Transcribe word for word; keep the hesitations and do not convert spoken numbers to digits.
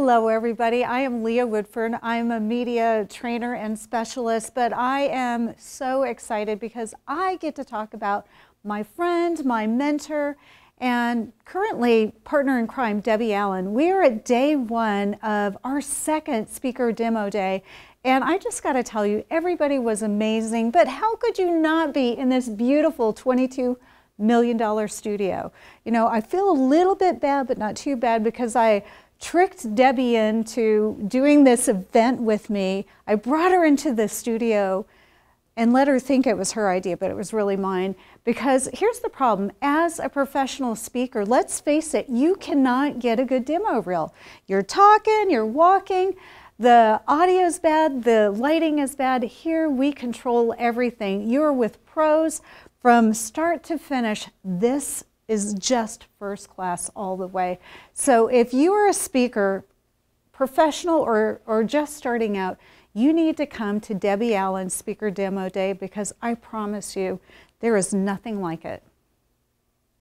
Hello everybody, I am Leah Woodford. I'm a media trainer and specialist, but I am so excited because I get to talk about my friend, my mentor, and currently partner in crime, Debbie Allen. We are at day one of our second speaker demo day, and I just got to tell you, everybody was amazing, but how could you not be in this beautiful twenty-two million dollar studio? You know, I feel a little bit bad, but not too bad, because I tricked Debbie into doing this event with me. I brought her into the studio and let her think it was her idea, but it was really mine. Because here's the problem, as a professional speaker, let's face it, you cannot get a good demo reel. You're talking, you're walking, the audio's bad, the lighting is bad. Here we control everything. You're with pros from start to finish. This is just first class all the way. So if you are a speaker, professional or, or just starting out, you need to come to Debbie Allen's Speaker Demo Day, because I promise you, there is nothing like it.